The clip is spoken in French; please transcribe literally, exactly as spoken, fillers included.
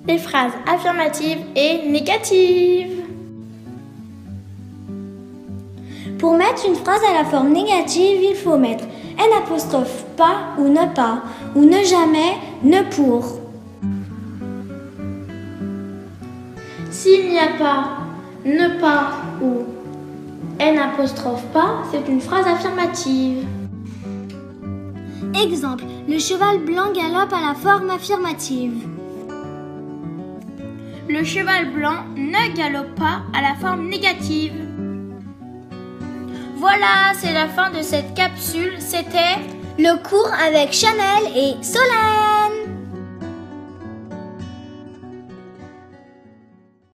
les phrases affirmatives et négatives. Pour mettre une phrase à la forme négative, il faut mettre N apostrophe pas ou ne pas, ou ne jamais, ne pour. S'il n'y a pas, ne pas ou N apostrophe pas, c'est une phrase affirmative. Exemple, le cheval blanc galope à la forme affirmative. Le cheval blanc ne galope pas à la forme négative. Voilà, c'est la fin de cette capsule. C'était le cours avec Chanel et Solène.